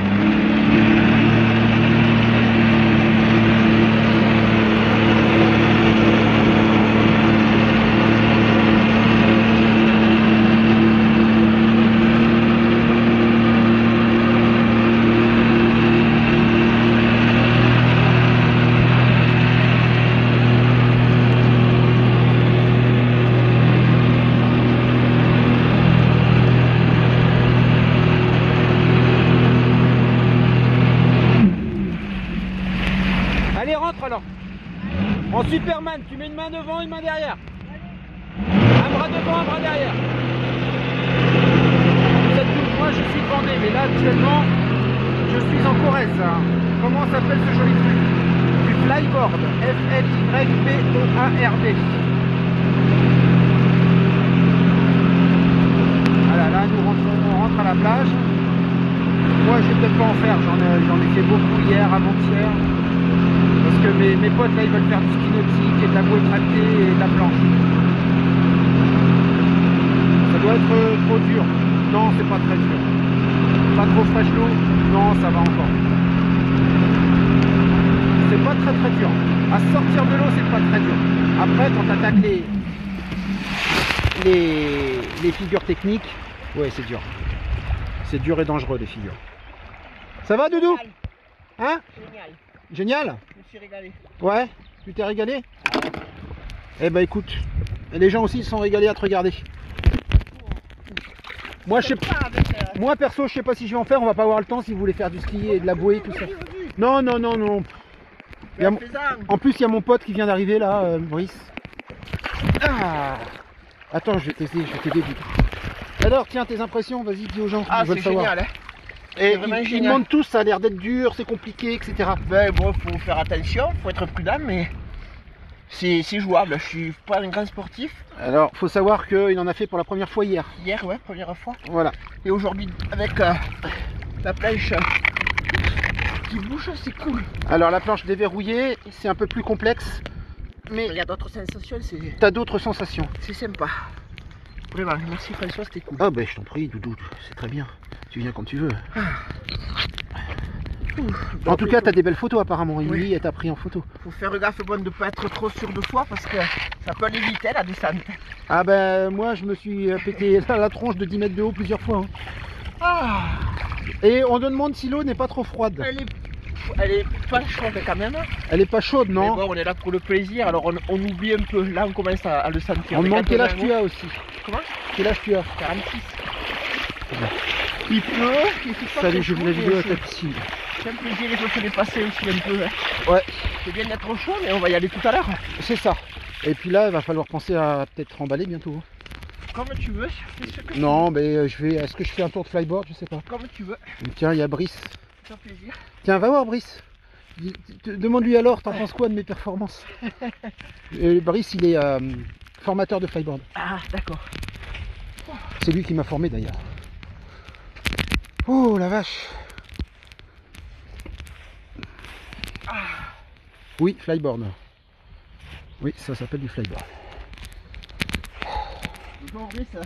Allez, rentre alors. En Superman, tu mets une main devant, une main derrière. Un bras devant, un bras derrière. Vous êtes tous, moi je suis de Vendée, mais là actuellement, je suis en Corrèze. Comment s'appelle ce joli truc? Du flyboard. F-L-Y-B-O-A-R-D. Voilà, là on rentre à la plage. Moi je vais peut-être pas en faire, j'en ai fait beaucoup hier, avant-hier. Parce que mes potes là ils veulent faire du ski nautique et de la bouée tractée et de la planche. Ça doit être trop dur. Non, c'est pas très dur. Pas trop fraîche l'eau. Non, ça va encore. C'est pas très dur. À sortir de l'eau, c'est pas très dur. Après, quand tu attaques les figures techniques, ouais, c'est dur. C'est dur et dangereux les figures. Ça va, Doudou? Hein? Génial. Génial? Je me suis régalé. Ouais? Tu t'es régalé? Eh ben écoute, les gens aussi se sont régalés à te regarder. Moi, moi perso, je sais pas si je vais en faire, on va pas avoir le temps si vous voulez faire du ski et de la bouée, tout ça. Non. En plus, il y a mon pote qui vient d'arriver là, Brice. Ah. Attends, je vais t'aider. Alors, tiens, tes impressions, vas-y, dis aux gens. Ah, ils veulent c'est savoir. génial, hein. Et ils demandent tous, ça a l'air d'être dur, c'est compliqué, etc. Ben bon, faut faire attention, faut être prudent, mais c'est jouable. Je suis pas un grand sportif. Alors, faut savoir qu'il en a fait pour la première fois hier. Hier, ouais, première fois. Voilà. Et aujourd'hui, avec la planche qui bouge, c'est cool. Alors, la planche déverrouillée, c'est un peu plus complexe, mais Il y a d'autres sensations, t'as d'autres sensations. c'est sympa. Vraiment, merci François, c'était cool. Ah ben, je t'en prie, Doudou, c'est très bien. Tu viens quand tu veux. En tout cas, t'as des belles photos apparemment. Oui. Oui, elle t'a pris en photo. Faut faire gaffe bon, de ne pas être trop sûr de soi parce que ça peut aller vite, hein, la descente. Ah ben, moi, je me suis pété la tronche de 10 mètres de haut plusieurs fois. Hein. Ah, Et on te demande si l'eau n'est pas trop froide. elle est pas chaude quand même. Elle est pas chaude, Mais non? bon, on est là pour le plaisir, alors on oublie un peu. Là, on commence à le sentir. On Mais demande quand quel est âge en tu haut- as aussi. Comment? Quel âge tu as? 46. Il pleut, il fait pas Salut, très je chaud, veux la mais vidéo à ta piscine. c'est un plaisir, il faut se dépasser aussi un peu. Hein. Ouais, C'est bien d'être chaud, mais on va y aller tout à l'heure. c'est ça. Et puis là, il va falloir penser à peut-être remballer bientôt. Hein. Comme tu veux, fais ce que tu Non, mais je vais. Est-ce que je fais un tour de flyboard? Je sais pas. veux. Comme tu veux, Tiens, il y a Brice. ça fait plaisir. Tiens, va voir Brice. Demande-lui alors, t'en penses quoi de mes performances? Brice, il est formateur de flyboard. Ah, d'accord. C'est lui qui m'a formé d'ailleurs. Oh la vache. Oui, flyboard. Oui, ça s'appelle du flyboard. Bonjour, Brice.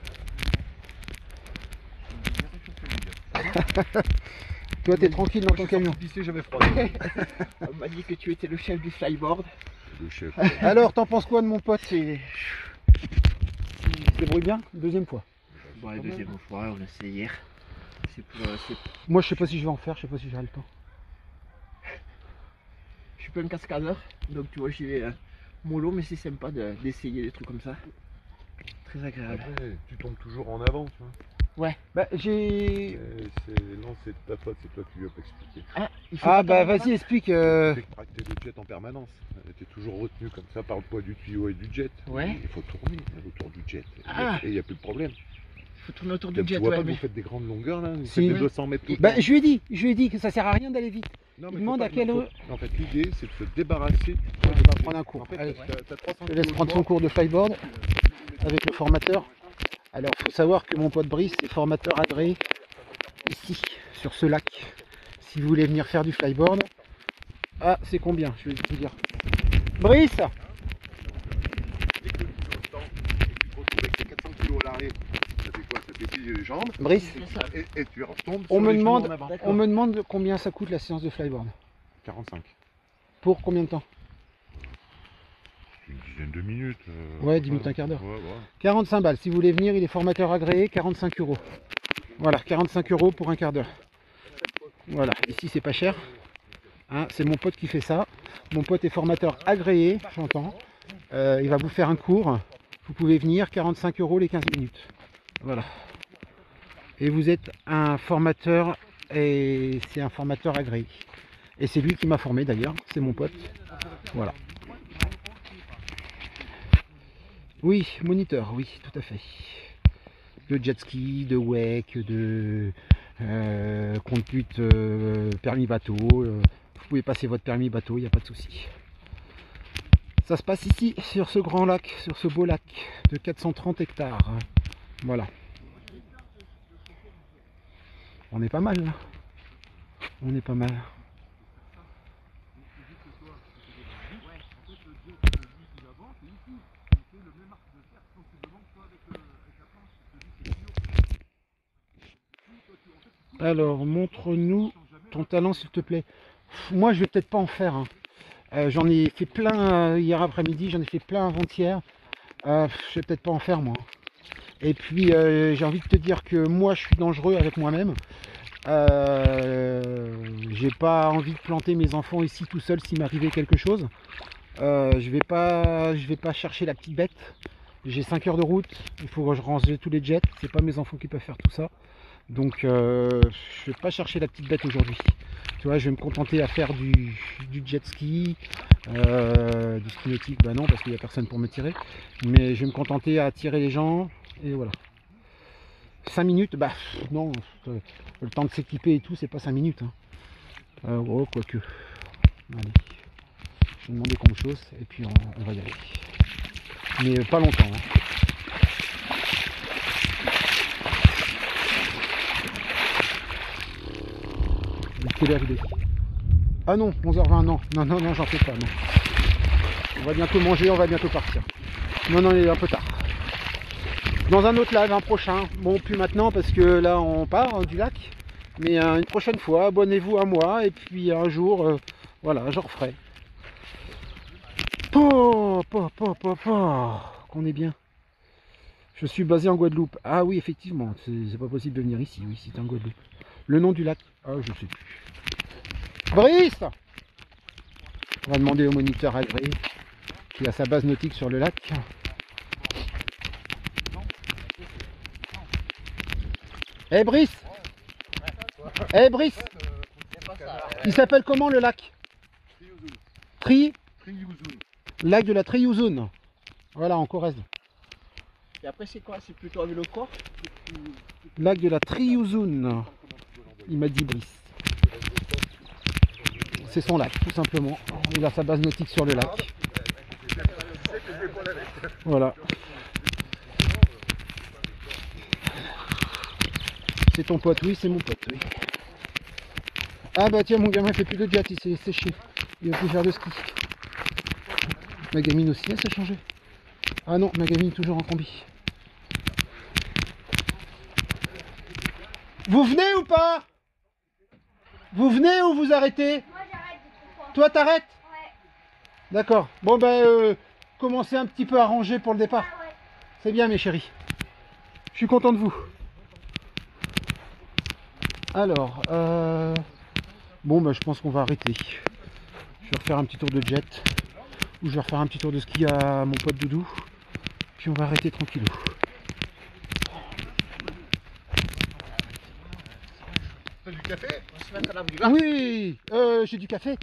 Toi, t'es tranquille dans ton camion. Jamais froid. On m'a dit que tu étais le chef du flyboard. Le chef. Alors, t'en penses quoi de mon pote? Il se débrouille bien? Deuxième fois. Bon, la deuxième fois, on a essayé hier. c'est pour. Moi, je sais pas si je vais en faire, je sais pas si j'aurai le temps. Je suis pas un cascadeur, donc tu vois, j'y vais mollo, mais c'est sympa d'essayer des trucs comme ça. Très agréable. Après, tu tombes toujours en avant, tu vois. Bah, j'ai... Non, c'est de ta faute, c'est toi qui lui as pas expliqué. Il faut Ah pas bah tomber vas-y, explique. Tu fais tracter le jet en permanence. Tu es toujours retenu comme ça par le poids du tuyau et du jet. Ouais. Il faut tourner autour du jet. Ah. Et il n'y a plus de problème. Il faut tourner autour du Tu jet, vois ouais, pas que mais... vous faites des grandes longueurs là, vous Si. faites des 200 mètres tout le Bah, temps. je lui ai dit que ça sert à rien d'aller vite. Non, il mais demande faut à pas- quelle faut- heure. En fait, l'idée c'est de se débarrasser du poids. On va prendre un cours. En fait, Allez, t'as 300 je te laisse kilos prendre de son poids. cours de flyboard avec le formateur. Alors, faut savoir que mon pote Brice est formateur agréé ici, sur ce lac. Si vous voulez venir faire du flyboard, ah, c'est combien? Je vais vous dire. Brice, Dès que tu fais le temps et que tu te retrouves avec tes 400 kilos à l'arrêt, ça fait quoi? Ça fait plier les jambes Brice, et tu retombes on sur me les genoux en demande, avant. on me demande combien ça coûte la séance de flyboard. 45. Pour combien de temps? Une dizaine de minutes. Ouais, 10 minutes, un quart d'heure. Ouais, ouais. 45 balles. Si vous voulez venir, il est formateur agréé, 45 €. Voilà, 45 € pour un quart d'heure. Voilà, ici c'est pas cher. Hein, c'est mon pote qui fait ça. Mon pote est formateur agréé, j'entends. Il va vous faire un cours. Vous pouvez venir, 45 € les 15 minutes. Voilà. Et vous êtes un formateur, et c'est un formateur agréé. Et c'est lui qui m'a formé d'ailleurs, c'est mon pote. Voilà. Oui, moniteur, oui, tout à fait. De jet ski, de wake, de compte-pute, permis bateau. Vous pouvez passer votre permis bateau, il n'y a pas de souci. Ça se passe ici, sur ce grand lac, sur ce beau lac de 430 hectares. Voilà. On est pas mal là. On est pas mal. Alors, montre-nous ton talent s'il te plaît. Moi, je vais peut-être pas en faire. Hein. J'en ai fait plein hier après-midi, j'en ai fait plein avant-hier. Je vais peut-être pas en faire moi. Et puis, j'ai envie de te dire que moi, je suis dangereux avec moi-même. J'ai pas envie de planter mes enfants ici tout seul s'il m'arrivait quelque chose. Je vais pas chercher la petite bête. J'ai 5 heures de route, il faut que je range tous les jets. C'est pas mes enfants qui peuvent faire tout ça. Donc je vais pas chercher la petite bête aujourd'hui. Tu vois, je vais me contenter à faire du jet ski, du ski nautique, bah non parce qu'il n'y a personne pour me tirer. Mais je vais me contenter à tirer les gens et voilà. 5 minutes, bah non, le temps de s'équiper et tout, c'est pas 5 minutes. Hein. Oh, quoique. Allez. Je vais demander quelque chose et puis on va y aller. Mais pas longtemps. Hein. Quelle heure il est? Ah non, 11h20, non. Non, j'en fais pas, non. On va bientôt manger, on va bientôt partir. Non, il est un peu tard. Dans un autre live, un prochain. Bon, plus maintenant parce que là on part du lac. Mais une prochaine fois, abonnez-vous à moi et puis un jour, voilà, je referai. Qu'on est bien. Je suis basé en Guadeloupe. Ah oui, effectivement, c'est pas possible de venir ici. Oui, c'est en Guadeloupe. Le nom du lac? Ah, je sais plus. Brice! On va demander au moniteur agréé qui a sa base nautique sur le lac. Eh Brice! Eh Brice! Il s'appelle comment le lac? Lac de la Triouzone. Voilà, en Corrèze. Et après, c'est quoi? C'est plutôt avec le corps? Lac de la Triouzone. Il m'a dit Brice. C'est son lac, tout simplement. Il a sa base nautique sur le lac. Voilà. C'est ton pote, oui, c'est mon pote, oui. Ah bah tiens, mon gamin fait plus de jet, il s'est séché. Il va plus faire de ski. Ma gamine aussi, elle s'est changée. Ah non, ma gamine toujours en combi. Vous venez ou pas? Vous venez ou vous arrêtez? Moi j'arrête de fois. Toi t'arrêtes? Ouais. D'accord. Bon ben, commencez un petit peu à ranger pour le départ. Ah ouais. C'est bien mes chéris. Je suis content de vous. Alors, bon, bah, je pense qu'on va arrêter. Je vais refaire un petit tour de jet. Ou je vais refaire un petit tour de ski à mon pote Doudou. Puis on va arrêter tranquillou. T'as du café? On va se mettre à l'abri. Va. Oui, j'ai du café.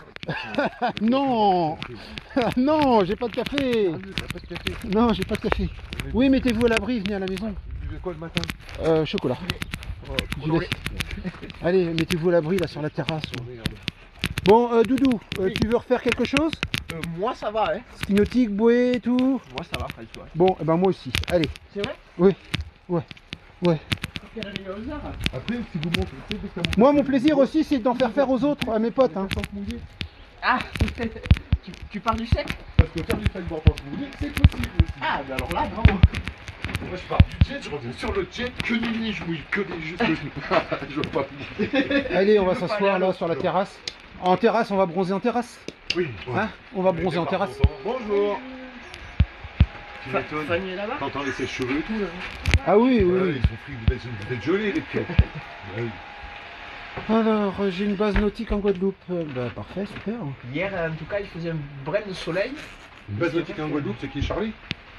Non, non, j'ai pas de café. T'as pas de café? Non, j'ai pas de café. Oui, mettez-vous à l'abri, venez à la maison. Tu buvais quoi le matin? Chocolat. Oh, Du lait. Allez, mettez-vous à l'abri là sur la terrasse. merde. Bon, Doudou, Oui. tu veux refaire quelque chose? Moi ça va, hein. Ski nautique, bouée, tout. Moi ça va, Fred, toi. Bon, eh ben moi aussi. Allez. C'est vrai? Ouais. Quelle année au hasard? Après, si vous montez, tu sais, dès que t'as Moi, mon plaisir aussi, c'est d'en faire faire aux autres, à mes potes. Hein. mouillé. Ah tu pars du sec? Parce que faire du sideboard en mouillé, c'est possible aussi. Ah, bah alors là, bravo. Moi, je pars du jet, je reviens sur le jet, que nenni, je mouille, que des juste que je veux pas mouiller. Allez, on va Tu veux pas s'asseoir aller à là sur la terrasse. En terrasse, on va bronzer en terrasse. Oui, Hein? On va bronzer en terrasse. Bonjour. Tu m'étonnes. Fanny est là-bas? T'entends les sèches-cheveux et tout là? Ah oui, oui, Ouais, oui. ils sont pris, vous êtes gelés les pieds. Ouais. Alors, j'ai une base nautique en Guadeloupe. Bah, parfait, super. Hier, en tout cas, il faisait un brin de soleil. Une base nautique en Guadeloupe, c'est qui Charlie?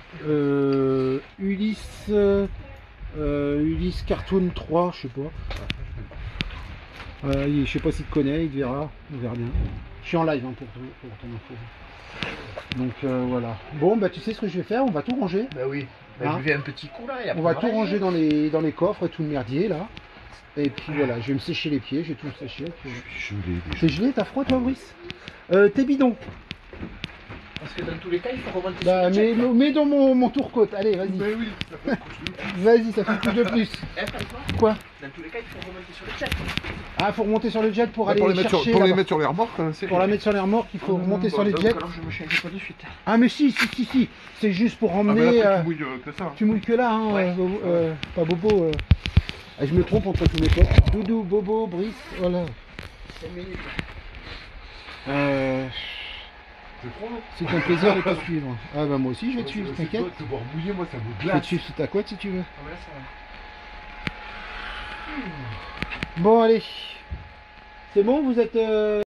Ulysse. Ulysse Cartoon 3, je sais pas. Je sais pas s'il te connaît, il te verra. On verra bien. Je suis en live hein, pour ton info. Donc voilà. Bon, bah tu sais ce que je vais faire, on va tout ranger. Bah oui. Bah, Hein? je buvais un petit coup là. Et après, On va voilà, tout ranger dans les coffres et tout le merdier là. Et puis voilà, je vais me sécher les pieds, j'ai tout séché. Puis, voilà. Je suis gelé déjà. T'es gelé, t'as froid toi, Brice? T'es bidon. Parce que dans tous les cas, il faut remonter Bah, sur le jet. mets dans mon tour-côte, allez, vas-y. Ben oui, ça fait une couche de plus. Vas-y, ça fait une couche de plus. Eh, François, Quoi? dans tous les cas, il faut remonter sur le jet. Ah, faut remonter sur le jet pour aller Pour les chercher. mettre là-bas. sur les remorques, hein, c'est. Pour la mettre sur les remorques, il faut remonter sur les Donc, jets. alors, je me change pas de suite. Ah, mais si. C'est juste pour Ah, ben emmener. là, tu mouilles que ça. Tu mouilles que là, hein, Ouais. pas Bobo. Ah, je me trompe entre tous mes potes. Doudou, Bobo, Brice, voilà. 5 minutes. C'est trop long. C'est un plaisir de te suivre. Ah bah moi aussi je vais te suivre, C'est t'inquiète. toi, te voir mouiller, moi ça me Je vais glace. te suivre sur ta couette si tu veux. Ah, voilà, ça va. Bon allez. C'est bon, vous êtes...